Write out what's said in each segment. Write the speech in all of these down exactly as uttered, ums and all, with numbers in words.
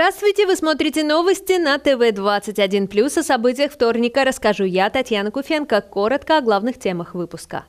Здравствуйте! Вы смотрите новости на тэ вэ двадцать один плюс. О событиях вторника расскажу я, Татьяна Куфенко. Коротко о главных темах выпуска.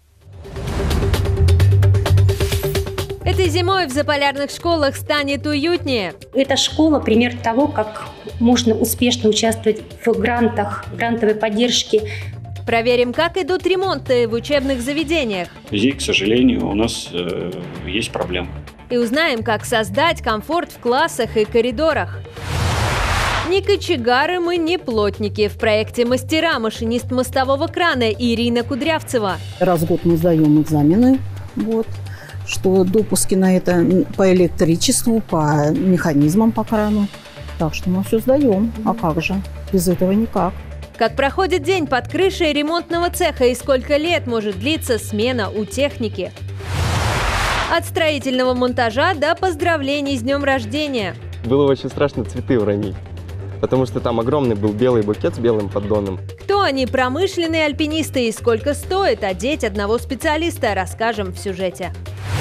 Этой зимой в заполярных школах станет уютнее. Эта школа – пример того, как можно успешно участвовать в грантах, грантовой поддержке. Проверим, как идут ремонты в учебных заведениях. Здесь, к сожалению, у нас э, есть проблемы. И узнаем, как создать комфорт в классах и коридорах. Не кочегары мы, не плотники. В проекте «Мастера» машинист мостового крана Ирина Кудрявцева. Раз в год мы сдаем экзамены, вот, что допуски на это по электричеству, по механизмам по крану. Так что мы все сдаем. А как же? Без этого никак. Как проходит день под крышей ремонтного цеха и сколько лет может длиться смена у техники. От строительного монтажа до поздравлений с днем рождения. Было очень страшно цветы уронить, потому что там огромный был белый букет с белым поддоном. Кто они, промышленные альпинисты, и сколько стоит одеть одного специалиста, расскажем в сюжете.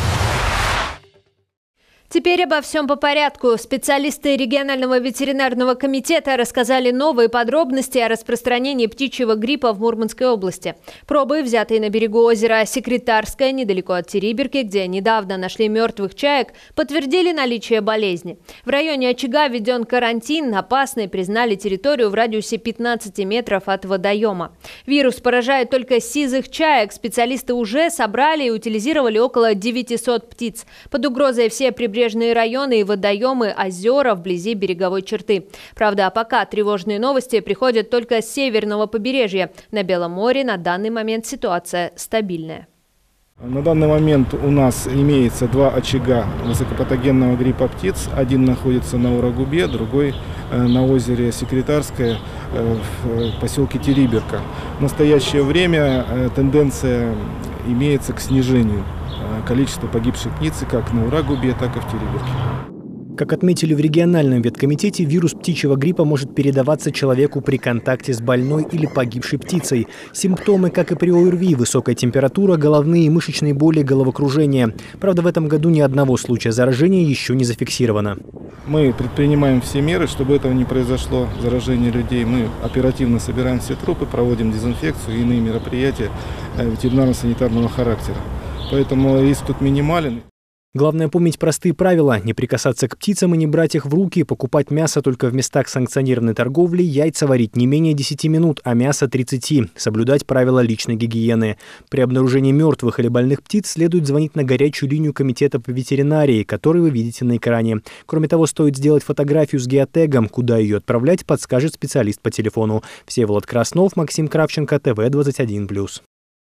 Теперь обо всем по порядку. Специалисты регионального ветеринарного комитета рассказали новые подробности о распространении птичьего гриппа в Мурманской области. Пробы, взятые на берегу озера Секретарское, недалеко от Териберки, где недавно нашли мертвых чаек, подтвердили наличие болезни. В районе очага введен карантин, опасной признали территорию в радиусе пятнадцати метров от водоема. Вирус поражает только сизых чаек. Специалисты уже собрали и утилизировали около девятисот птиц. Под угрозой все прибрежные Прибрежные районы и водоемы, озера вблизи береговой черты. Правда, пока тревожные новости приходят только с северного побережья. На Белом море на данный момент ситуация стабильная. На данный момент у нас имеется два очага высокопатогенного гриппа птиц. Один находится на Урагубе, другой на озере Секретарское в поселке Териберка. В настоящее время тенденция имеется к снижению количества погибших птиц как на Урагубе, так и в Териберке. Как отметили в региональном веткомитете, вирус птичьего гриппа может передаваться человеку при контакте с больной или погибшей птицей. Симптомы, как и при ОРВИ, высокая температура, головные и мышечные боли, головокружение. Правда, в этом году ни одного случая заражения еще не зафиксировано. Мы предпринимаем все меры, чтобы этого не произошло, заражение людей. Мы оперативно собираем все трупы, проводим дезинфекцию и иные мероприятия ветеринарно-санитарного характера. Поэтому риск тут минимален. Главное помнить простые правила: не прикасаться к птицам и не брать их в руки, покупать мясо только в местах санкционированной торговли, яйца варить не менее десяти минут, а мясо тридцати, соблюдать правила личной гигиены. При обнаружении мертвых или больных птиц следует звонить на горячую линию комитета по ветеринарии, который вы видите на экране. Кроме того, стоит сделать фотографию с геотегом. Куда ее отправлять, подскажет специалист по телефону. Всеволод Краснов, Максим Кравченко, тэ вэ двадцать один плюс.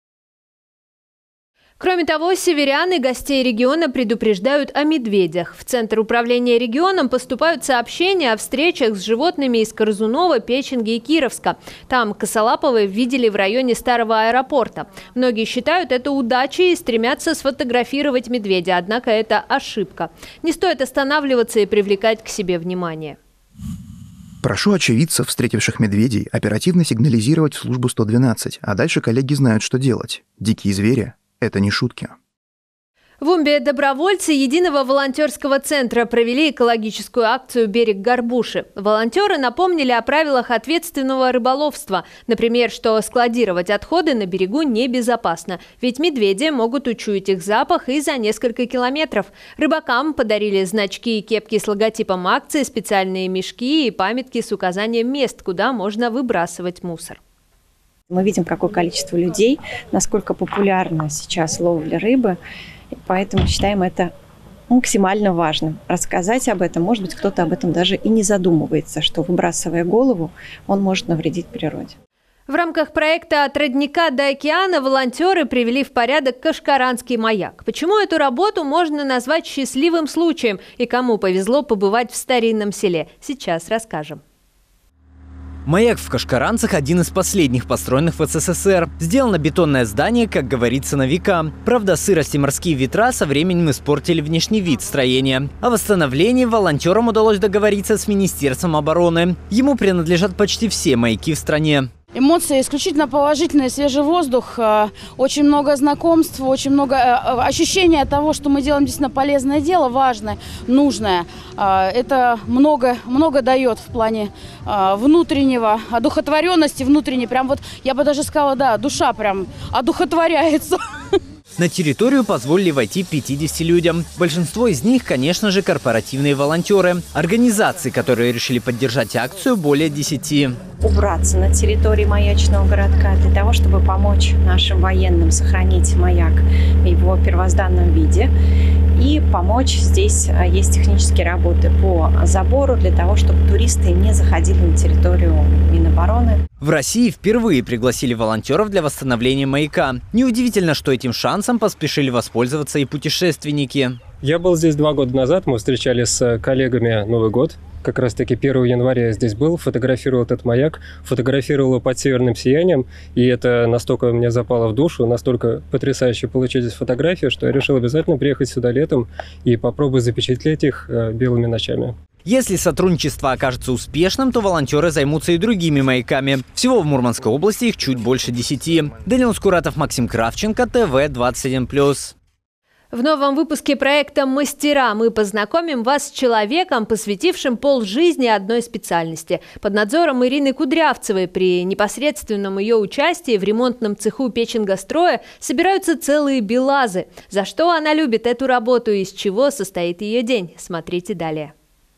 Кроме того, северян и гостей региона предупреждают о медведях. В Центр управления регионом поступают сообщения о встречах с животными из Корзунова, Печенги и Кировска. Там косолапого видели в районе старого аэропорта. Многие считают это удачей и стремятся сфотографировать медведя, однако это ошибка. Не стоит останавливаться и привлекать к себе внимание. Прошу очевидцев, встретивших медведей, оперативно сигнализировать в службу сто двенадцать, а дальше коллеги знают, что делать. Дикие звери – это не шутки. В Умбе добровольцы Единого волонтерского центра провели экологическую акцию «Берег Горбуши». Волонтеры напомнили о правилах ответственного рыболовства. Например, что складировать отходы на берегу небезопасно, ведь медведи могут учуять их запах и за несколько километров. Рыбакам подарили значки и кепки с логотипом акции, специальные мешки и памятки с указанием мест, куда можно выбрасывать мусор. Мы видим, какое количество людей, насколько популярна сейчас ловля рыбы, поэтому считаем это максимально важным. Рассказать об этом, может быть, кто-то об этом даже и не задумывается, что, выбрасывая голову, он может навредить природе. В рамках проекта «От родника до океана» волонтеры привели в порядок Кашкаранский маяк. Почему эту работу можно назвать счастливым случаем и кому повезло побывать в старинном селе, сейчас расскажем. Маяк в Кашкаранцах – один из последних построенных в эс эс эс эр. Сделано бетонное здание, как говорится, на века. Правда, сырость и морские ветра со временем испортили внешний вид строения. О восстановлении волонтерам удалось договориться с Министерством обороны. Ему принадлежат почти все маяки в стране. Эмоции исключительно положительные, свежий воздух, очень много знакомств, очень много ощущения того, что мы делаем действительно полезное дело, важное, нужное. Это много, много дает в плане внутреннего, одухотворенности внутренней. Прям вот, я бы даже сказала, да, душа прям одухотворяется. На территорию позволили войти пятидесяти людям. Большинство из них, конечно же, корпоративные волонтеры. Организации, которые решили поддержать акцию, более десяти. Убраться на территории маячного городка для того, чтобы помочь нашим военным сохранить маяк в его первозданном виде. И помочь, здесь есть технические работы по забору для того, чтобы туристы не заходили на территорию Минобороны. В России впервые пригласили волонтеров для восстановления маяка. Неудивительно, что этим шансом поспешили воспользоваться и путешественники. Я был здесь два года назад, мы встречали с коллегами Новый год. Как раз таки первого января я здесь был, фотографировал этот маяк, фотографировал его под северным сиянием. И это настолько мне запало в душу, настолько потрясающе получились фотографии, что я решил обязательно приехать сюда летом и попробовать запечатлеть их белыми ночами. Если сотрудничество окажется успешным, то волонтеры займутся и другими маяками. Всего в Мурманской области их чуть больше десяти. Данил Скуратов, Максим Кравченко, ТВ двадцать один плюс. В новом выпуске проекта «Мастера» мы познакомим вас с человеком, посвятившим полжизни одной специальности. Под надзором Ирины Кудрявцевой при непосредственном ее участии в ремонтном цеху Печенгостроя собираются целые БелАЗы. За что она любит эту работу и из чего состоит ее день? Смотрите далее.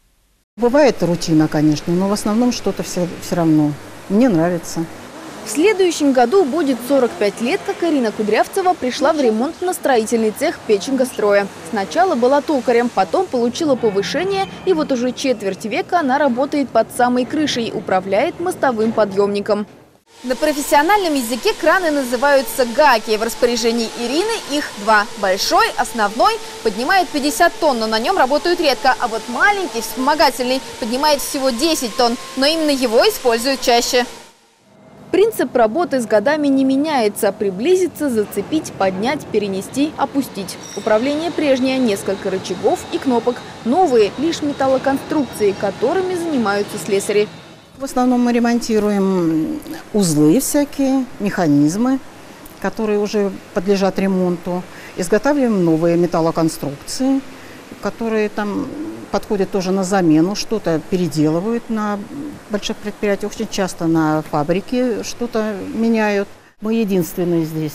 Бывает рутина, конечно, но в основном что-то все, все равно. Мне нравится. В следующем году будет сорок пять лет, как Ирина Кудрявцева пришла в ремонтно-строительный цех Печенгостроя. Сначала была токарем, потом получила повышение, и вот уже четверть века она работает под самой крышей, управляет мостовым подъемником. На профессиональном языке краны называются гаки. В распоряжении Ирины их два. Большой, основной, поднимает пятьдесят тонн, но на нем работают редко. А вот маленький, вспомогательный, поднимает всего десять тонн, но именно его используют чаще. Принцип работы с годами не меняется. Приблизиться, зацепить, поднять, перенести, опустить. Управление прежнее, несколько рычагов и кнопок. Новые – лишь металлоконструкции, которыми занимаются слесари. В основном мы ремонтируем узлы всякие, механизмы, которые уже подлежат ремонту. Изготавливаем новые металлоконструкции, которые там подходят тоже на замену, что-то переделывают на больших предприятиях, очень часто на фабрике что-то меняют. Мы единственные здесь.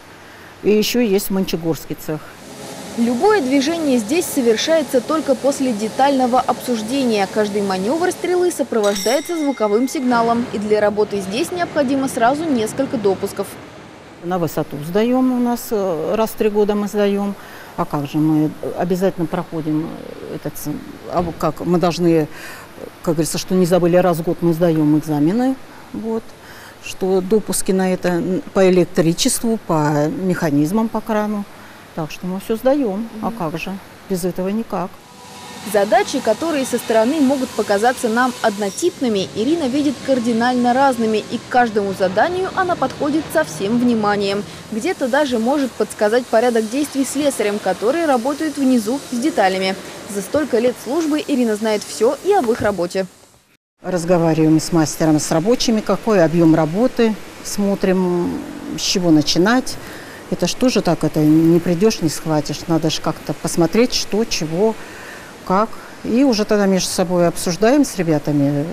И еще есть Мончегорский цех. Любое движение здесь совершается только после детального обсуждения. Каждый маневр стрелы сопровождается звуковым сигналом. И для работы здесь необходимо сразу несколько допусков. На высоту сдаем у нас, раз в три года мы сдаем. А как же, мы обязательно проходим этот, как мы должны, как говорится, что не забыли, раз в год мы сдаем экзамены, вот, что допуски на это по электричеству, по механизмам, по крану. Так что мы все сдаем, а как же, без этого никак. Задачи, которые со стороны могут показаться нам однотипными, Ирина видит кардинально разными, и к каждому заданию она подходит со всем вниманием. Где-то даже может подсказать порядок действий слесарям, которые работают внизу с деталями. За столько лет службы Ирина знает все и об их работе. Разговариваем с мастером, с рабочими, какой объем работы, смотрим, с чего начинать. Это что же так, это не придешь, не схватишь, надо же как-то посмотреть, что, чего, как. И уже тогда между собой обсуждаем с ребятами,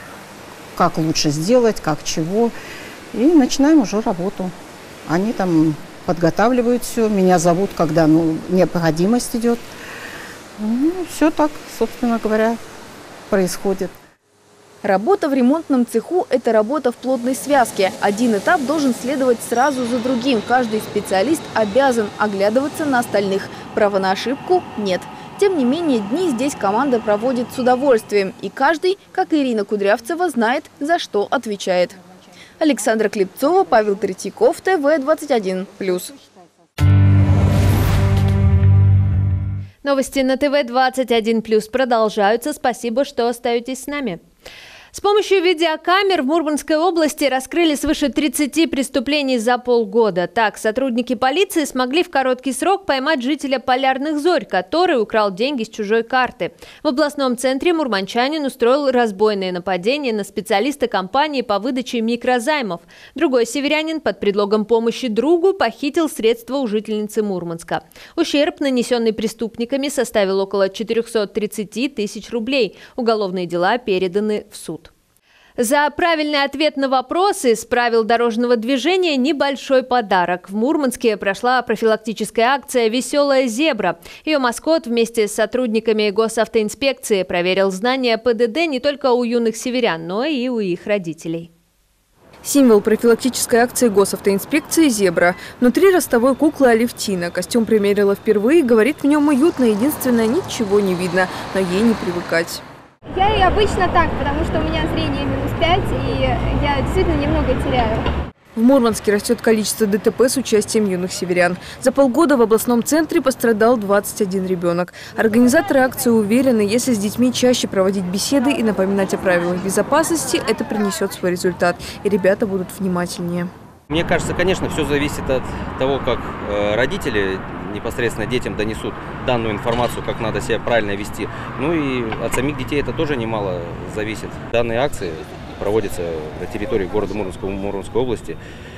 как лучше сделать, как чего. И начинаем уже работу. Они там подготавливают все, меня зовут, когда ну, необходимость идет. Ну, все так, собственно говоря, происходит. Работа в ремонтном цеху – это работа в плотной связке. Один этап должен следовать сразу за другим. Каждый специалист обязан оглядываться на остальных. Права на ошибку нет. Тем не менее, дни здесь команда проводит с удовольствием. И каждый, как Ирина Кудрявцева, знает, за что отвечает. Александра Клепцова, Павел Третьяков, ТВ двадцать один плюс. Новости на ТВ двадцать один плюс продолжаются. Спасибо, что остаетесь с нами. С помощью видеокамер в Мурманской области раскрыли свыше тридцати преступлений за полгода. Так, сотрудники полиции смогли в короткий срок поймать жителя Полярных Зорь, который украл деньги с чужой карты. В областном центре мурманчанин устроил разбойное нападение на специалиста компании по выдаче микрозаймов. Другой северянин под предлогом помощи другу похитил средства у жительницы Мурманска. Ущерб, нанесенный преступниками, составил около четырёхсот тридцати тысяч рублей. Уголовные дела переданы в суд. За правильный ответ на вопросы с правил дорожного движения небольшой подарок. В Мурманске прошла профилактическая акция «Веселая зебра». Ее маскот вместе с сотрудниками госавтоинспекции проверил знания ПДД не только у юных северян, но и у их родителей. Символ профилактической акции госавтоинспекции «Зебра». Внутри ростовой куклы Алевтина. Костюм примерила впервые, говорит, в нем уютно, единственное, ничего не видно, но ей не привыкать. Я и обычно так, потому что у меня зрение минус пять, и я действительно немного теряю. В Мурманске растет количество ДТП с участием юных северян. За полгода в областном центре пострадал двадцать один ребенок. Организаторы акции уверены, если с детьми чаще проводить беседы и напоминать о правилах безопасности, это принесет свой результат, и ребята будут внимательнее. Мне кажется, конечно, все зависит от того, как родители непосредственно детям донесут данную информацию, как надо себя правильно вести. Ну и от самих детей это тоже немало зависит. Данные акции проводятся на территории города Мурманска, Мурманской области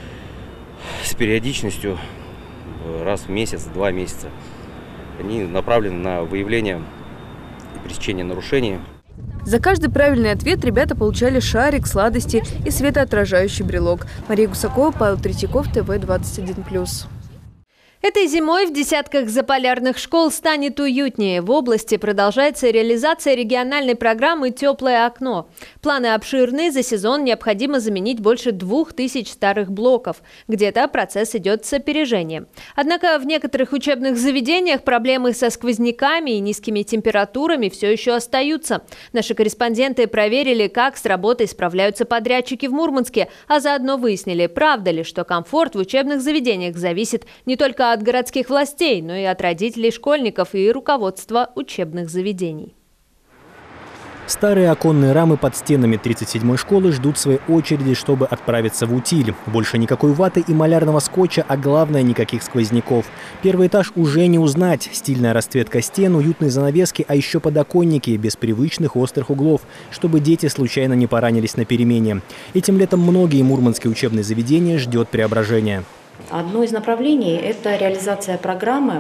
с периодичностью раз в месяц, два месяца. Они направлены на выявление и пресечение нарушений. За каждый правильный ответ ребята получали шарик, сладости и светоотражающий брелок. Мария Гусакова, Павел Третьяков, ТВ двадцать один плюс. Этой зимой в десятках заполярных школ станет уютнее. В области продолжается реализация региональной программы «Теплое окно». Планы обширные. За сезон необходимо заменить больше двух тысяч старых блоков. Где-то процесс идет с опережением. Однако в некоторых учебных заведениях проблемы со сквозняками и низкими температурами все еще остаются. Наши корреспонденты проверили, как с работой справляются подрядчики в Мурманске, а заодно выяснили, правда ли, что комфорт в учебных заведениях зависит не только от от городских властей, но и от родителей школьников и руководства учебных заведений. Старые оконные рамы под стенами тридцать седьмой школы ждут своей очереди, чтобы отправиться в утиль. Больше никакой ваты и малярного скотча, а главное – никаких сквозняков. Первый этаж уже не узнать. Стильная расцветка стен, уютные занавески, а еще подоконники без привычных острых углов, чтобы дети случайно не поранились на перемене. Этим летом многие мурманские учебные заведения ждет преображения. Одно из направлений – это реализация программы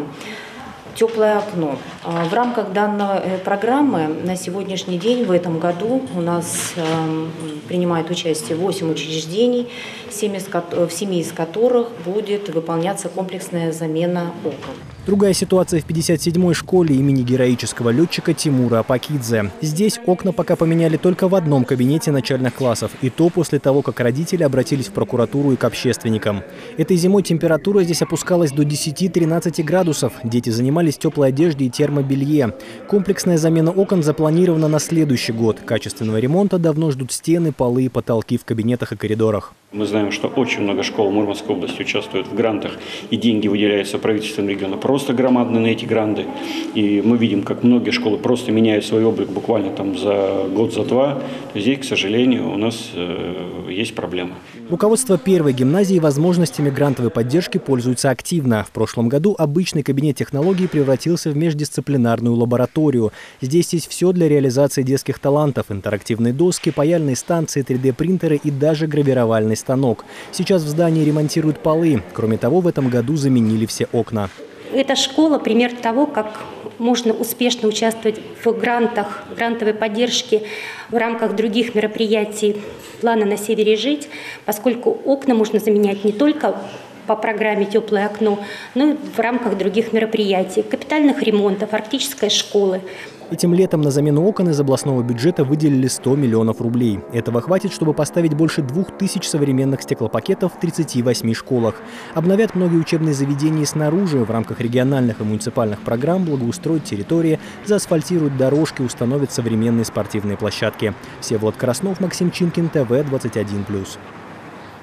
«Теплое окно». В рамках данной программы на сегодняшний день, в этом году, у нас принимает участие восемь учреждений, в семи из которых будет выполняться комплексная замена окон. Другая ситуация в пятьдесят седьмой школе имени героического летчика Тимура Апакидзе. Здесь окна пока поменяли только в одном кабинете начальных классов. И то после того, как родители обратились в прокуратуру и к общественникам. Этой зимой температура здесь опускалась до десяти-тринадцати градусов. Дети занимались в теплой одежде и термобелье. Комплексная замена окон запланирована на следующий год. Качественного ремонта давно ждут стены, полы и потолки в кабинетах и коридорах. Мы знаем, что очень много школ Мурманской области участвуют в грантах, и деньги выделяются правительством региона просто громадные на эти гранты. И мы видим, как многие школы просто меняют свой облик буквально там за год, за два. Здесь, к сожалению, у нас э, есть проблема. Руководство первой гимназии возможностями грантовой поддержки пользуется активно. В прошлом году обычный кабинет технологий превратился в междисциплинарную лабораторию. Здесь есть все для реализации детских талантов: интерактивные доски, паяльные станции, три дэ принтеры и даже гравировальный станок. Сейчас в здании ремонтируют полы. Кроме того, в этом году заменили все окна. Эта школа – пример того, как можно успешно участвовать в грантах, грантовой поддержке в рамках других мероприятий плана «На севере жить», поскольку окна можно заменять не только по программе «Теплое окно», но и в рамках других мероприятий, капитальных ремонтов, арктической школы. Этим летом на замену окон из областного бюджета выделили сто миллионов рублей. Этого хватит, чтобы поставить больше двух тысяч современных стеклопакетов в тридцати восьми школах. Обновят многие учебные заведения снаружи. В рамках региональных и муниципальных программ благоустроят территории, заасфальтируют дорожки, установят современные спортивные площадки. Всеволод Краснов, Максим Чинкин, ТВ двадцать один плюс.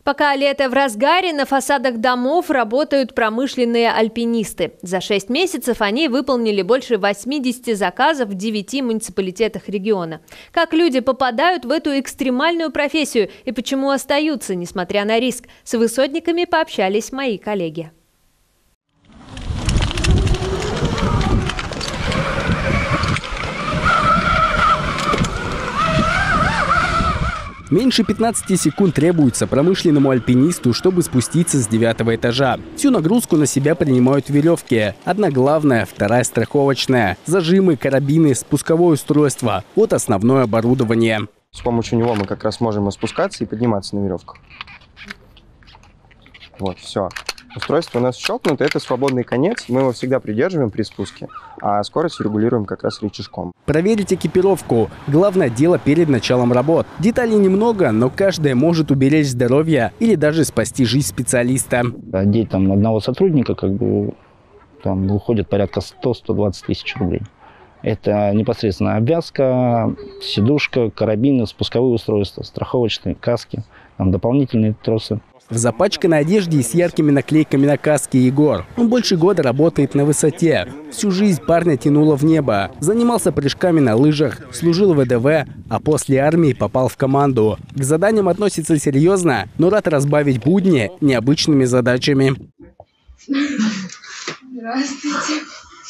Пока лето в разгаре, на фасадах домов работают промышленные альпинисты. За шесть месяцев они выполнили больше восьмидесяти заказов в девяти муниципалитетах региона. Как люди попадают в эту экстремальную профессию и почему остаются, несмотря на риск, с высотниками пообщались мои коллеги. Меньше пятнадцати секунд требуется промышленному альпинисту, чтобы спуститься с девятого этажа. Всю нагрузку на себя принимают веревки. Одна главная, вторая страховочная. Зажимы, карабины, спусковое устройство. Вот основное оборудование. С помощью него мы как раз можем спускаться и подниматься на веревках. Вот, все. Устройство у нас щелкнуто, это свободный конец, мы его всегда придерживаем при спуске, а скорость регулируем как раз рычажком. Проверить экипировку – главное дело перед началом работ. Деталей немного, но каждая может уберечь здоровье или даже спасти жизнь специалиста. Одеть там одного сотрудника, как бы, там выходит порядка сто — сто двадцать тысяч рублей. Это непосредственно обвязка, сидушка, карабины, спусковые устройства, страховочные каски, там дополнительные тросы. В запачканной одежде и с яркими наклейками на каске Егор. Он больше года работает на высоте. Всю жизнь парня тянуло в небо. Занимался прыжками на лыжах, служил в ВДВ, а после армии попал в команду. К заданиям относится серьезно, но рад разбавить будни необычными задачами. Здравствуйте.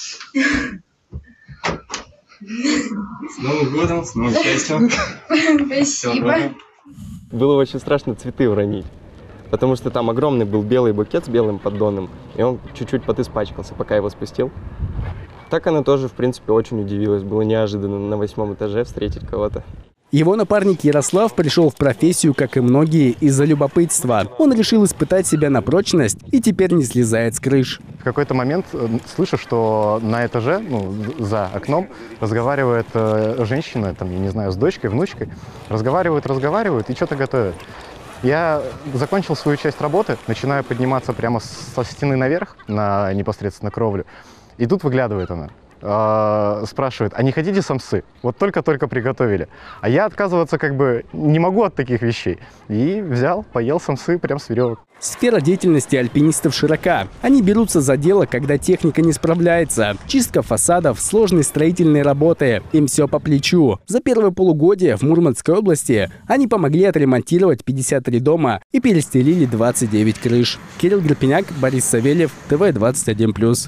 С Новым годом, с новым счастьем. Спасибо. Было очень страшно цветы уронить. Потому что там огромный был белый букет с белым поддоном, и он чуть-чуть подиспачкался, пока его спустил. Так она тоже, в принципе, очень удивилась. Было неожиданно на восьмом этаже встретить кого-то. Его напарник Ярослав пришел в профессию, как и многие, из-за любопытства. Он решил испытать себя на прочность и теперь не слезает с крыш. В какой-то момент слышу, что на этаже, ну, за окном, разговаривает э, женщина, там, я не знаю, с дочкой, внучкой. Разговаривают, разговаривают и что-то готовят. Я закончил свою часть работы, начинаю подниматься прямо со стены наверх, на непосредственно кровлю. И тут выглядывает она, э, спрашивает, а не хотите самсы? Вот только-только приготовили. А я отказываться как бы не могу от таких вещей. И взял, поел самсы прям с веревок. Сфера деятельности альпинистов широка. Они берутся за дело, когда техника не справляется. Чистка фасадов, сложные строительные работы. Им все по плечу. За первое полугодие в Мурманской области они помогли отремонтировать пятьдесят три дома и перестелили двадцать девять крыш. Кирилл Герпеняк, Борис Савельев, ТВ двадцать один плюс.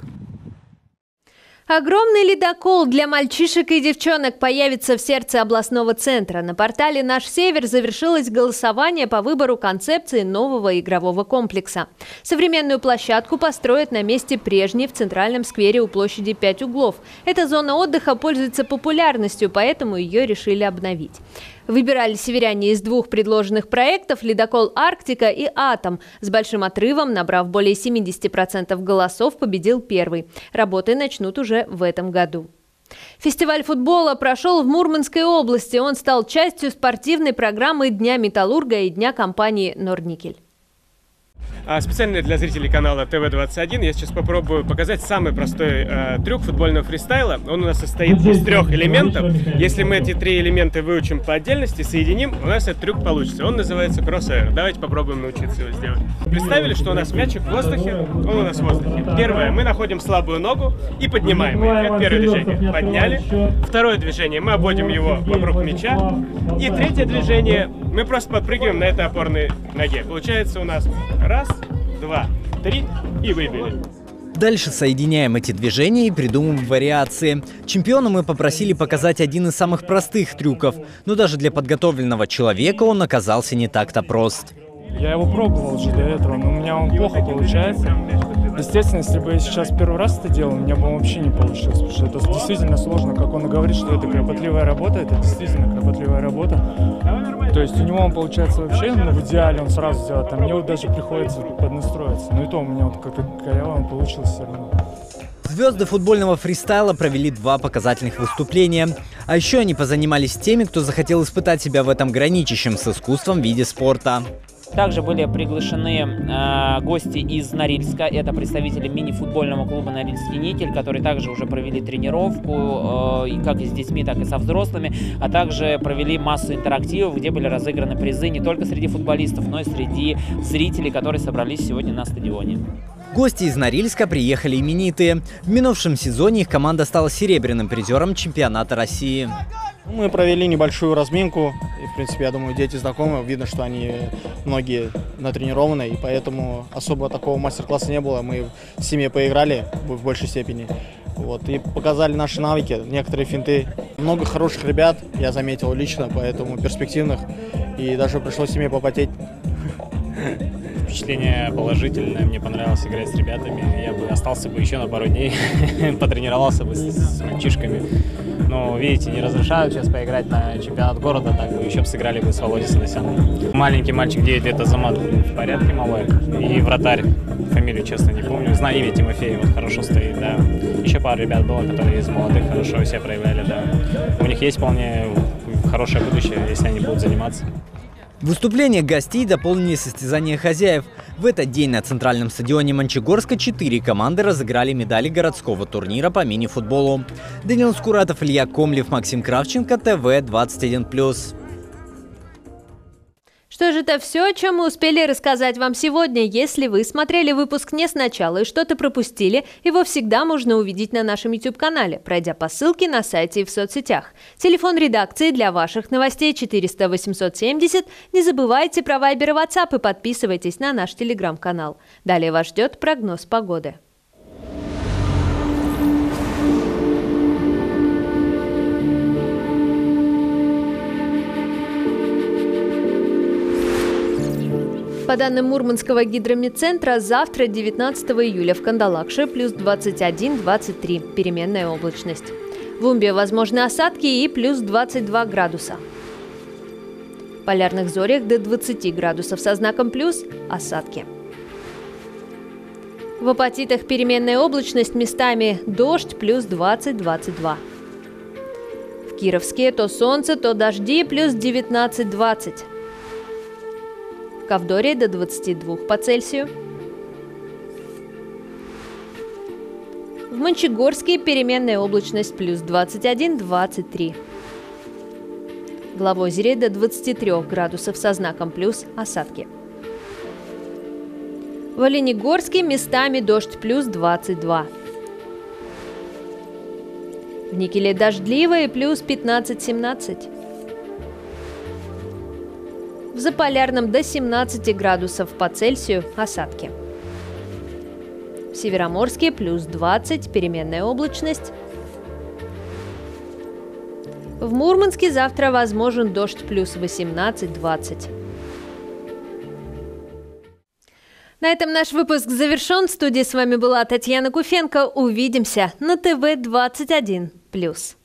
Огромный ледокол для мальчишек и девчонок появится в сердце областного центра. На портале «Наш Север» завершилось голосование по выбору концепции нового игрового комплекса. Современную площадку построят на месте прежней в центральном сквере у площади пять углов. Эта зона отдыха пользуется популярностью, поэтому ее решили обновить. Выбирали северяне из двух предложенных проектов – ледокол «Арктика» и «Атом». С большим отрывом, набрав более семидесяти процентов голосов, победил первый. Работы начнут уже в этом году. Фестиваль футбола прошел в Мурманской области. Он стал частью спортивной программы Дня металлурга и Дня компании «Норникель». Специально для зрителей канала ТВ двадцать один я сейчас попробую показать самый простой э, трюк футбольного фристайла. Он у нас состоит из трех элементов. Если мы эти три элемента выучим по отдельности, соединим, у нас этот трюк получится. Он называется кросс-эйр. Давайте попробуем научиться его сделать. Представили, что у нас мячик в воздухе, он у нас в воздухе. Первое, мы находим слабую ногу и поднимаем ее. Это первое движение. Подняли. Второе движение, мы обводим его вокруг мяча. И третье движение, мы просто подпрыгиваем на этой опорной ноге. Получается у нас раз, два, три и выбили. Дальше соединяем эти движения и придумываем вариации. Чемпиона мы попросили показать один из самых простых трюков, но даже для подготовленного человека он оказался не так-то прост. Я его пробовал уже до этого, но у меня он плохо получается. Естественно, если бы я сейчас первый раз это делал, у меня бы вообще не получилось, потому что это действительно сложно. Как он и говорит, что это кропотливая работа, это действительно кропотливая работа. То есть у него он получается вообще, ну, в идеале он сразу сделает, а мне вот даже приходится поднастроиться. Ну и то у меня вот как-то коряво он получился все равно. Звезды футбольного фристайла провели два показательных выступления. А еще они позанимались теми, кто захотел испытать себя в этом граничащем с искусством виде спорта. Также были приглашены э, гости из Норильска. Это представители мини-футбольного клуба «Норильский никель», которые также уже провели тренировку, э, как и с детьми, так и со взрослыми, а также провели массу интерактивов, где были разыграны призы не только среди футболистов, но и среди зрителей, которые собрались сегодня на стадионе. Гости из Норильска приехали именитые. В минувшем сезоне их команда стала серебряным призером чемпионата России. Мы провели небольшую разминку. И, в принципе, я думаю, дети знакомы. Видно, что они многие натренированы. И поэтому особо такого мастер-класса не было. Мы в семье поиграли в большей степени. Вот, и показали наши навыки, некоторые финты. Много хороших ребят, я заметил лично, поэтому перспективных. И даже пришлось семье попотеть. Впечатление положительное, мне понравилось играть с ребятами. Я бы остался бы еще на пару дней, потренировался бы с, с мальчишками. Но, видите, не разрешают сейчас поиграть на чемпионат города, так бы еще бы сыграли бы с Володей Садосяном. Маленький мальчик, девять лет, Азамат, в порядке, малой. И вратарь, фамилию, честно, не помню. Знаю имя, Тимофей, вот хорошо стоит, да. Еще пару ребят было, которые из молодых хорошо себя проявляли, да. У них есть вполне хорошее будущее, если они будут заниматься. Выступления гостей дополнили состязания хозяев. В этот день на центральном стадионе Мончегорска четыре команды разыграли медали городского турнира по мини-футболу. Данил Скуратов, Илья Комлев, Максим Кравченко, ТВ двадцать один плюс. Что же это все, о чем мы успели рассказать вам сегодня. Если вы смотрели выпуск не сначала и что-то пропустили, его всегда можно увидеть на нашем YouTube-канале, пройдя по ссылке на сайте и в соцсетях. Телефон редакции для ваших новостей четыреста восемьсот семьдесят. Не забывайте про Viber и WhatsApp и подписывайтесь на наш телеграм-канал. Далее вас ждет прогноз погоды. По данным Мурманского гидромедцентра, завтра, девятнадцатого июля, в Кандалакше плюс двадцать один — двадцать три, переменная облачность. В Умбе возможны осадки и плюс двадцать два градуса. В Полярных Зорях до двадцати градусов со знаком плюс – осадки. В Апатитах переменная облачность, местами дождь плюс двадцать — двадцать два. В Кировске то солнце, то дожди плюс девятнадцать — двадцать. В Ковдоре до двадцати двух по Цельсию. В Мончегорске переменная облачность плюс двадцать один — двадцать три. В Лавозере до двадцати трёх градусов со знаком плюс, осадки. В Оленегорске местами дождь плюс двадцать два. В Никеле дождливо и плюс пятнадцать — семнадцать. В Заполярном до семнадцати градусов по Цельсию, осадки. В Североморске плюс двадцать, переменная облачность. В Мурманске завтра возможен дождь плюс восемнадцать — двадцать. На этом наш выпуск завершен. В студии с вами была Татьяна Куфенко. Увидимся на ТВ двадцать один плюс.